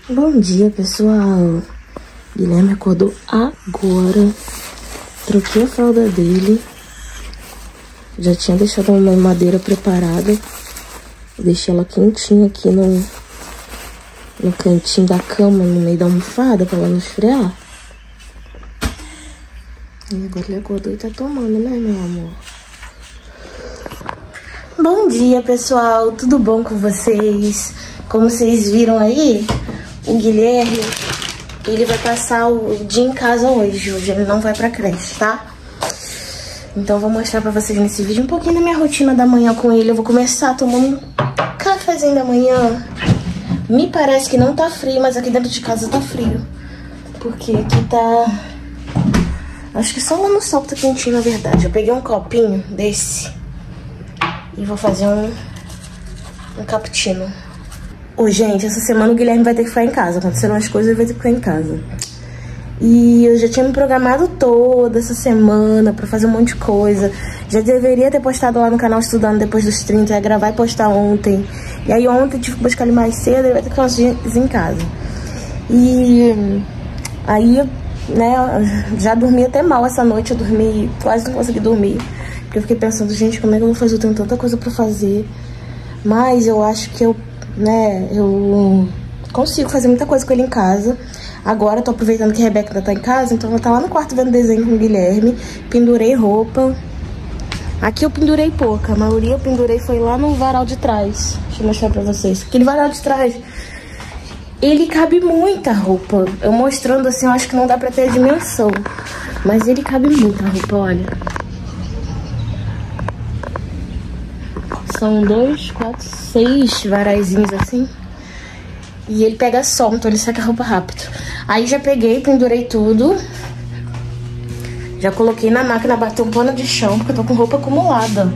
Bom dia, pessoal. Guilherme acordou agora. Troquei a fralda dele. Já tinha deixado uma madeira preparada. Deixei ela quentinha aqui no cantinho da cama, no meio da almofada, pra ela não esfriar. E agora ele acordou e tá tomando, né, meu amor? Bom dia, pessoal. Tudo bom com vocês? Como vocês viram aí, o Guilherme, ele vai passar o dia em casa hoje. Hoje ele não vai pra creche, tá? Então eu vou mostrar pra vocês nesse vídeo um pouquinho da minha rotina da manhã com ele. Eu vou começar tomando um cafezinho da manhã. Me parece que não tá frio, mas aqui dentro de casa tá frio. Porque aqui tá... acho que só lá no sol que tá quentinho, na verdade. Eu peguei um copinho desse e vou fazer um cappuccino. Ô, gente, essa semana o Guilherme vai ter que ficar em casa. Aconteceram as coisas, ele vai ter que ficar em casa. E eu já tinha me programado toda essa semana pra fazer um monte de coisa. Já deveria ter postado lá no canal Estudando Depois dos 30, ia gravar e postar ontem. E aí ontem eu tive que buscar ele mais cedo, ele vai ter que ficar uns dias em casa. E aí, né, já dormi até mal essa noite. Eu dormi, quase não consegui dormir. Porque eu fiquei pensando, gente, como é que eu vou fazer? Eu tenho tanta coisa pra fazer. Mas eu acho que eu consigo fazer muita coisa com ele em casa. Agora eu tô aproveitando que a Rebeca ainda tá em casa, então ela tá lá no quarto vendo desenho com o Guilherme. Pendurei roupa. Aqui eu pendurei pouca, a maioria eu pendurei foi lá no varal de trás. Deixa eu mostrar pra vocês. Aquele varal de trás, ele cabe muita roupa. Eu mostrando assim, eu acho que não dá pra ter a dimensão. Mas ele cabe muita roupa, olha. São 2, 4, 6 varaizinhos assim. E ele pega sol, então ele seca a roupa rápido. Aí já peguei, pendurei tudo. Já coloquei na máquina bater um pano de chão, porque eu tô com roupa acumulada.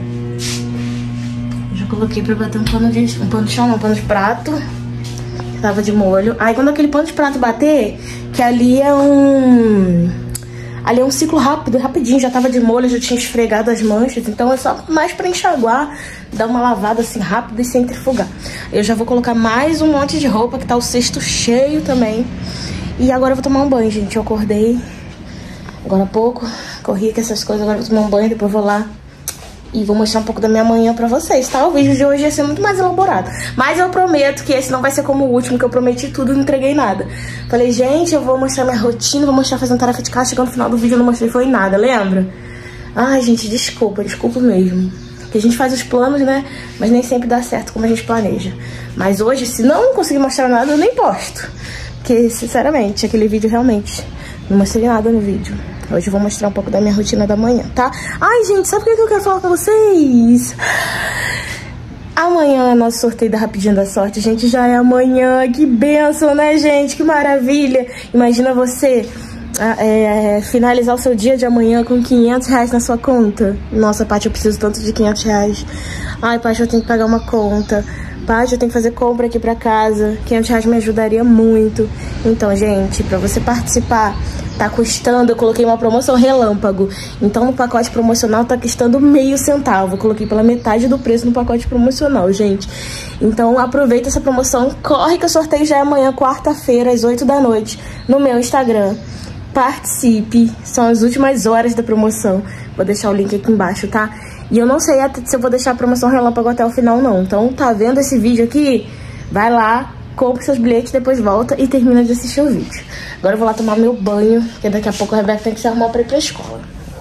Já coloquei pra bater um pano de chão, não, um pano de prato. Que tava de molho. Aí quando aquele pano de prato bater, que ali é um ciclo rápido, rapidinho, já tava de molho, já tinha esfregado as manchas, então é só mais pra enxaguar, dar uma lavada assim rápido e centrifugar. Eu já vou colocar mais um monte de roupa, que tá o cesto cheio também. E agora eu vou tomar um banho, gente. Eu acordei agora há pouco, corri com essas coisas, agora eu vou tomar um banho, depois vou lá e vou mostrar um pouco da minha manhã pra vocês, tá? O vídeo de hoje ia ser muito mais elaborado. Mas eu prometo que esse não vai ser como o último, que eu prometi tudo e não entreguei nada. Falei, gente, eu vou mostrar minha rotina, vou mostrar fazendo tarefa de casa. Chegou no final do vídeo eu não mostrei foi nada, lembra? Ai, gente, desculpa mesmo. Porque a gente faz os planos, né? Mas nem sempre dá certo como a gente planeja. Mas hoje, se não conseguir mostrar nada, eu nem posto. Porque, sinceramente, aquele vídeo realmente não mostrei nada no vídeo. Hoje eu vou mostrar um pouco da minha rotina da manhã, tá? Ai, gente, sabe o que eu quero falar com vocês? Amanhã é nosso sorteio da Rapidinha da Sorte. Gente, já é amanhã. Que bênção, né, gente? Que maravilha. Imagina você finalizar o seu dia de amanhã com 500 reais na sua conta. Nossa, Paty, eu preciso tanto de 500 reais. Ai, Paty, eu tenho que pagar uma conta. Paty, eu tenho que fazer compra aqui pra casa. 500 reais me ajudaria muito. Então, gente, pra você participar, tá custando, eu coloquei uma promoção relâmpago. Então no pacote promocional tá custando meio centavo. Eu coloquei pela metade do preço no pacote promocional, gente. Então aproveita essa promoção. Corre que o sorteio já é amanhã, quarta-feira, às 8 da noite, no meu Instagram. Participe, são as últimas horas da promoção. Vou deixar o link aqui embaixo, tá? E eu não sei se eu vou deixar a promoção relâmpago até o final, não. Então tá vendo esse vídeo aqui? Vai lá, compre seus bilhetes, depois volta e termina de assistir o vídeo. Agora eu vou lá tomar meu banho, porque daqui a pouco a Rebeca tem que se arrumar pra ir pra escola.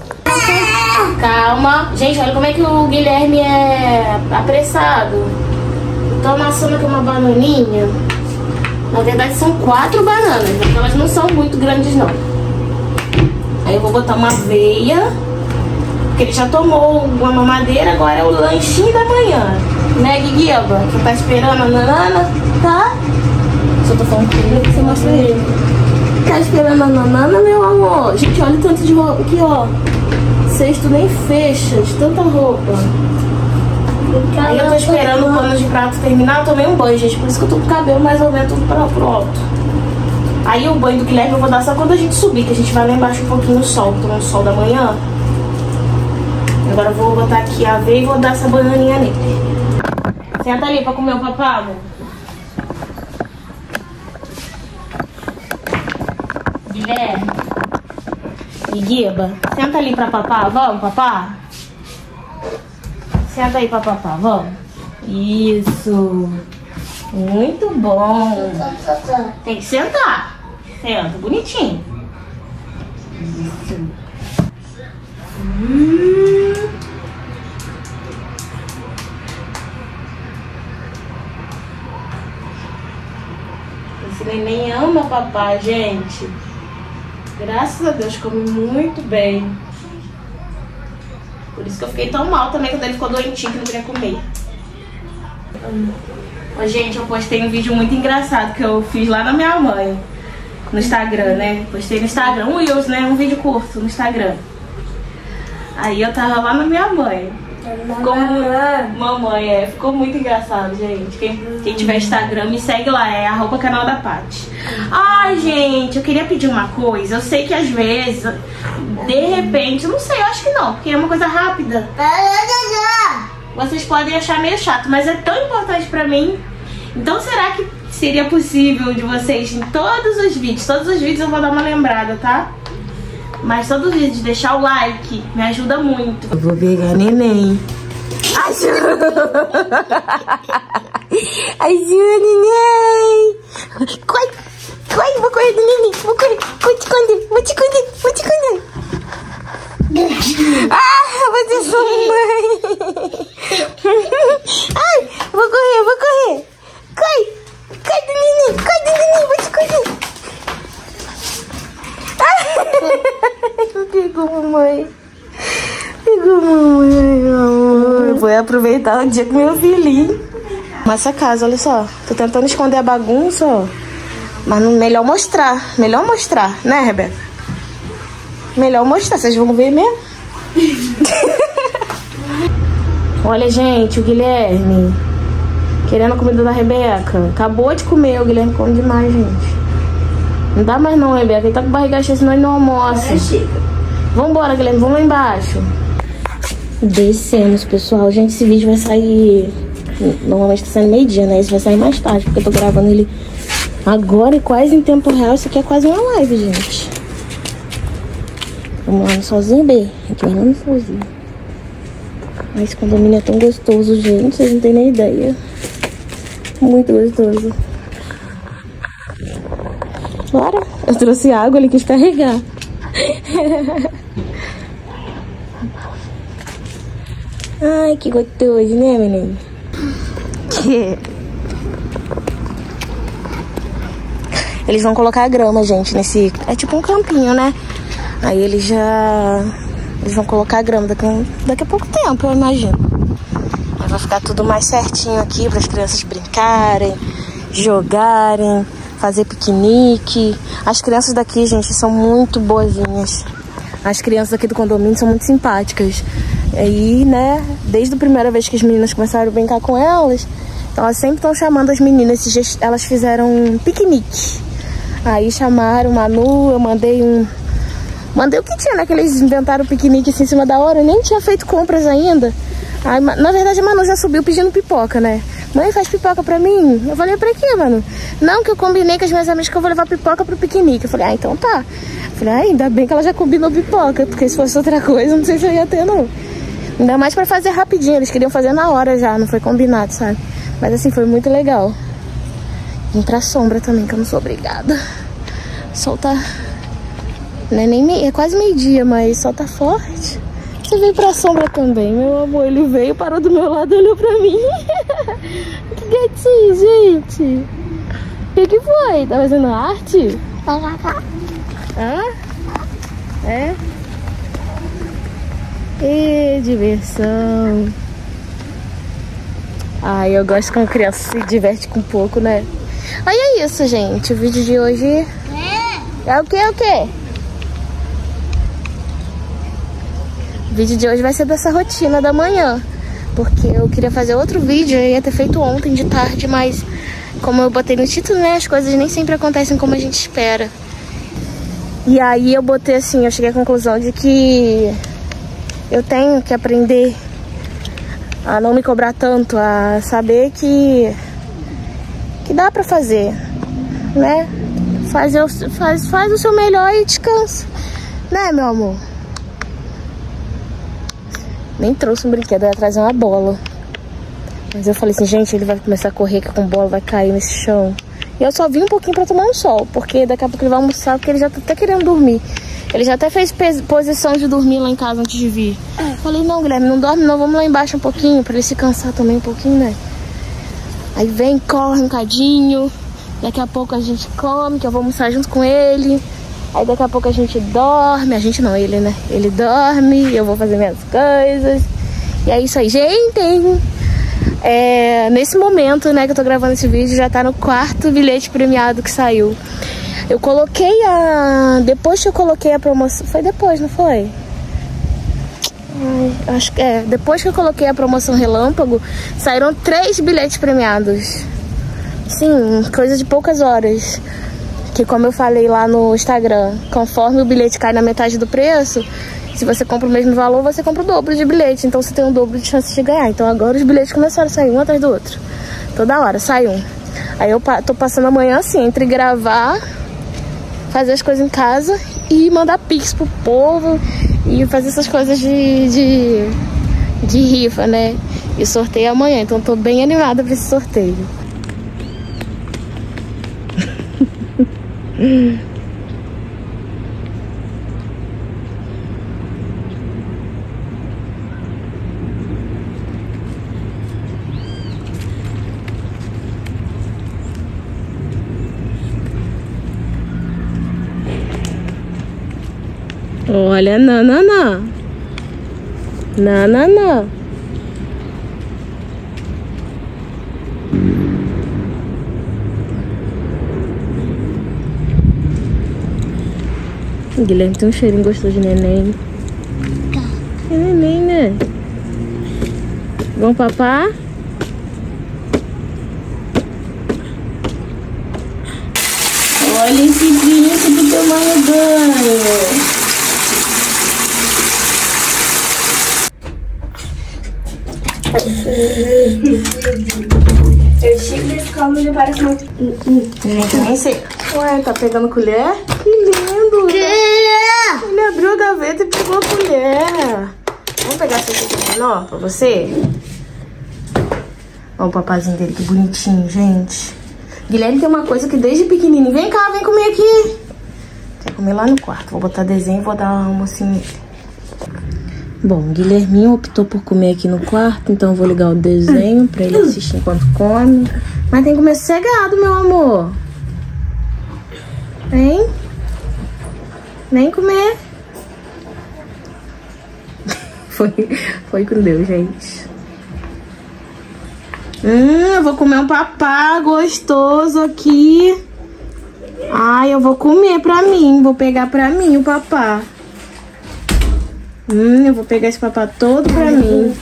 Calma. Gente, olha como é que o Guilherme é apressado. Tô amassando aqui uma bananinha. Na verdade são 4 bananas, porque elas não são muito grandes, não. Aí eu vou botar uma aveia, porque ele já tomou uma mamadeira, agora é o lanchinho da manhã. Né, Guiguiba? Que tá esperando a nanana, tá? Só tô falando com ele que você mostra ele. Tá esperando a nanana, meu amor? Gente, olha o tanto de roupa aqui, ó. Cesto nem fecha, de tanta roupa. Aí eu tô esperando o pano de prato terminar. Eu tomei um banho, gente, por isso que eu tô com o cabelo mais ou menos tudo pro alto. Aí o banho do Guilherme eu vou dar só quando a gente subir, que a gente vai lá embaixo um pouquinho no sol, tomando sol da manhã. Agora eu vou botar aqui a aveia e vou dar essa bananinha nele. Senta ali pra comer o papado. Guilherme. E Guiba, senta ali pra papá. Vamos, papá? Senta aí pra papá, vamos. Isso. Muito bom. Tem que sentar. Senta, bonitinho. Isso. Esse neném ama papai, gente. Graças a Deus, come muito bem. Por isso que eu fiquei tão mal também quando ele ficou doentinho que não queria comer. Ô, gente, eu postei um vídeo muito engraçado que eu fiz lá na minha mãe. No Instagram, né? Postei no Instagram, um Reels, né? Um vídeo curto no Instagram. Aí eu tava lá na minha mãe. Ficou muito engraçado, gente. Quem tiver Instagram, me segue lá, é @canal da Paty. Ai, gente, eu queria pedir uma coisa. Eu sei que às vezes, de repente, eu não sei, eu acho que não, porque é uma coisa rápida. Vocês podem achar meio chato, mas é tão importante pra mim. Então será que seria possível de vocês, em todos os vídeos eu vou dar uma lembrada, tá? Mas todos os vídeos, deixar o like, me ajuda muito. Eu vou pegar neném. Ajuda! Ajuda, neném! Corre, vou correr do neném. Vou correr, vou te esconder. Ah, você sua mãe. Ai, vou correr. Cai do neném, vou te esconder. Pegou mamãe, meu amor. Vou aproveitar o dia com meu filhinho. Essa casa, olha só. Tô tentando esconder a bagunça, ó. Mas melhor mostrar, né, Rebeca? Melhor mostrar, vocês vão ver mesmo. Olha, gente, o Guilherme querendo a comida da Rebeca. Acabou de comer, o Guilherme come demais, gente. Não dá mais não, Rebeca. Ele tá com barriga cheia, senão ele não almoça. Vambora, Guilherme. Vamos lá embaixo. Descemos, pessoal. Gente, esse vídeo vai sair... Normalmente tá saindo meio-dia, né? Esse vai sair mais tarde, porque eu tô gravando ele agora e quase em tempo real. Isso aqui é quase uma live, gente. Vamos lá no solzinho, B. Aqui lá no solzinho. Mas esse condomínio é tão gostoso, gente. Vocês não tem nem ideia. Muito gostoso. Bora. Eu trouxe água, ele quis carregar. Ai, que gostoso, né, menino? Eles vão colocar a grama, gente, nesse... É tipo um campinho, né? Aí eles vão colocar a grama daqui a pouco tempo, eu imagino. Aí vai ficar tudo mais certinho aqui para as crianças brincarem, jogarem, fazer piquenique. As crianças daqui, gente, são muito boazinhas. As crianças aqui do condomínio são muito simpáticas. Aí, né, desde a primeira vez que as meninas começaram a brincar com elas, elas sempre estão chamando as meninas. Esses dias elas fizeram um piquenique. Aí chamaram Manu, eu mandei o que tinha, né, que eles inventaram o piquenique assim, em cima da hora. Eu nem tinha feito compras ainda. Aí, na verdade, a Manu já subiu pedindo pipoca, né? Mãe, faz pipoca pra mim? Eu falei, pra quê, Manu? Não, que eu combinei com as minhas amigas que eu vou levar pipoca pro piquenique. Eu falei, então tá. Eu falei, ainda bem que ela já combinou pipoca, porque se fosse outra coisa, não sei se eu ia ter, não. Ainda mais pra fazer rapidinho, eles queriam fazer na hora já, não foi combinado, sabe? Mas assim, foi muito legal. Vim pra sombra também, que eu não sou obrigada. O sol tá... Não é nem é quase meio-dia, mas o sol tá forte. Você veio pra sombra também, meu amor. Ele veio, parou do meu lado e olhou pra mim. Que gatinho, gente. O que foi? Tá fazendo arte? Hã? É? E diversão. Ai, eu gosto quando a criança se diverte com um pouco, né? Aí é isso, gente. O vídeo de hoje... É o quê? O vídeo de hoje vai ser dessa rotina da manhã. Porque eu queria fazer outro vídeo, eu ia ter feito ontem de tarde, mas como eu botei no título, né, as coisas nem sempre acontecem como a gente espera. E aí eu botei assim, eu cheguei à conclusão de que eu tenho que aprender a não me cobrar tanto, a saber que dá pra fazer, né? faz o seu melhor e descansa. Né, meu amor? Nem trouxe um brinquedo, eu ia trazer uma bola. Mas eu falei assim, gente, ele vai começar a correr com bola, vai cair nesse chão. E eu só vim um pouquinho pra tomar um sol, porque daqui a pouco ele vai almoçar, porque ele já tá até querendo dormir. Ele já até fez posição de dormir lá em casa antes de vir. Eu falei, não, Guilherme, não dorme não, vamos lá embaixo um pouquinho, pra ele se cansar também um pouquinho, né? Aí vem, corre um cadinho, daqui a pouco a gente come, que eu vou almoçar junto com ele. Aí daqui a pouco a gente dorme, a gente não, ele, né? Ele dorme, eu vou fazer minhas coisas. E é isso aí, gente. Nesse momento, né, que eu tô gravando esse vídeo, já tá no 4º bilhete premiado que saiu. Eu coloquei depois que eu coloquei a promoção... Foi depois, não foi? Acho que depois que eu coloquei a promoção relâmpago, saíram 3 bilhetes premiados. Sim, coisa de poucas horas. Que, como eu falei lá no Instagram, conforme o bilhete cai na metade do preço, se você compra o mesmo valor, você compra o dobro de bilhete. Então você tem um dobro de chance de ganhar. Então agora os bilhetes começaram a sair um atrás do outro. Toda hora sai um. Aí eu tô passando amanhã assim, entre gravar, fazer as coisas em casa e mandar pix pro povo e fazer essas coisas de rifa, né? E sorteio amanhã, então tô bem animada pra esse sorteio. Olha, nananã. Nananã. O Guilherme tem um cheirinho gostoso de neném. É neném, né? Vamos papar? Olha esse príncipe tomando banho. Eu chico desse calmo me parece muito. Nem sei. Ué, tá pegando colher? Que lindo! Ele abriu a gaveta e pegou a colher. Vamos pegar essa aqui menor pra você? Olha o papazinho dele, que bonitinho, gente. Guilherme tem uma coisa que desde pequenininho. Vem cá, vem comer aqui. Quer comer lá no quarto. Vou botar desenho e vou dar um almocinho nele. Bom, Guilherminho optou por comer aqui no quarto, então eu vou ligar o desenho pra ele assistir enquanto come. Mas tem que comer sossegado, meu amor. Vem. Vem comer. Foi com Deus, gente. Eu vou comer um papá gostoso aqui. Ai, eu vou comer pra mim. Vou pegar pra mim o papá. Eu vou pegar esse papá todo pra mim.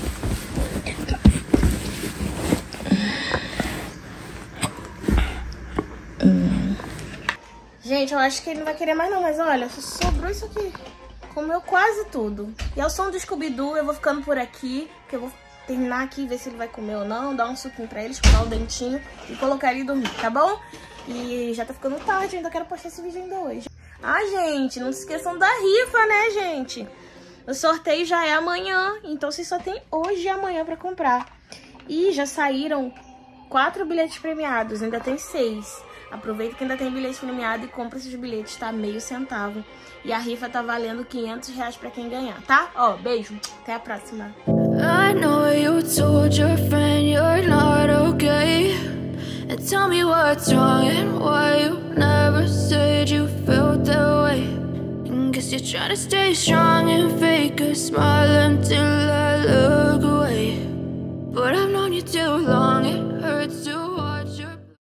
Gente, eu acho que ele não vai querer mais não, mas olha, sobrou isso aqui. Comeu quase tudo. E é o som do Scooby-Doo, eu vou ficando por aqui, porque eu vou terminar aqui, ver se ele vai comer ou não, dar um suquinho pra ele, escovar o dentinho e colocar ele dormir, tá bom? E já tá ficando tarde, ainda quero postar esse vídeo ainda hoje. Ah, gente, não se esqueçam da rifa, né, gente? O sorteio já é amanhã, então vocês só tem hoje e amanhã pra comprar. E já saíram 4 bilhetes premiados, ainda tem 6. Aproveita que ainda tem bilhete premiado e compra esses bilhetes, tá? Meio centavo. E a rifa tá valendo R$500 pra quem ganhar, tá? Ó, beijo, até a próxima. I know you told your friend you're not okay. And tell me what's wrong and why you never said you felt that way. Guess you're trying to stay strong and fake a smile.